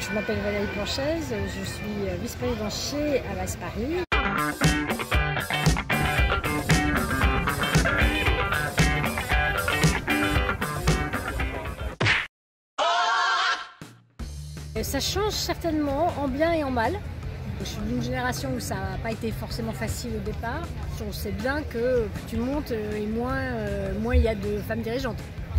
je m'appelle Valérie Planchaise, je suis vice-présidente chez Havas Paris. Ça change certainement en bien et en mal. Je suis d'une génération où ça n'a pas été forcément facile au départ. On sait bien que plus tu montes et moins il y a de femmes dirigeantes.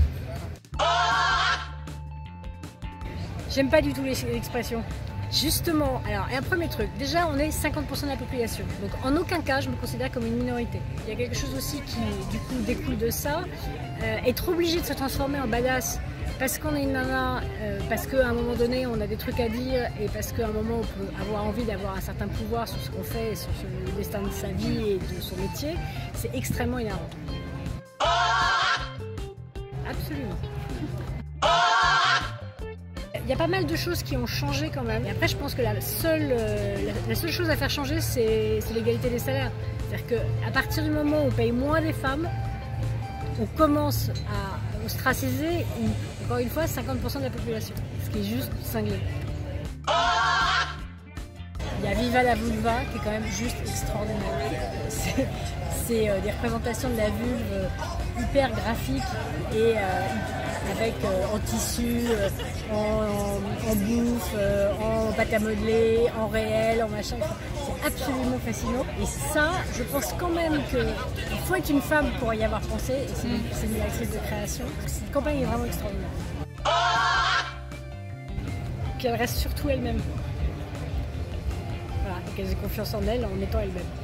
J'aime pas du tout l'expression. Justement, alors, et un premier truc, déjà on est 50% de la population, donc en aucun cas je me considère comme une minorité. Il y a quelque chose aussi qui du coup découle de ça, être obligé de se transformer en badass parce qu'on est une nana, parce qu'à un moment donné on a des trucs à dire et parce qu'à un moment on peut avoir envie d'avoir un certain pouvoir sur ce qu'on fait, sur le destin de sa vie et de son métier, c'est extrêmement énervant. Absolument. Il y a pas mal de choses qui ont changé quand même. Et après, je pense que la seule chose à faire changer, c'est l'égalité des salaires. C'est-à-dire qu'à partir du moment où on paye moins des femmes, on commence à ostraciser, encore une fois, 50% de la population. Ce qui est juste cinglé. Il y a Viva la Vulva qui est quand même juste extraordinaire. C'est des représentations de la vulve hyper graphiques et avec en tissu, en bouffe, en pâte à modeler, en réel, en machin. C'est absolument fascinant. Et ça, je pense quand même qu'il faut être une femme pour y avoir pensé. Et c'est une actrice de création. Cette campagne est vraiment extraordinaire. Qu'elle reste surtout elle-même. Voilà, et qu'elle ait confiance en elle en étant elle-même.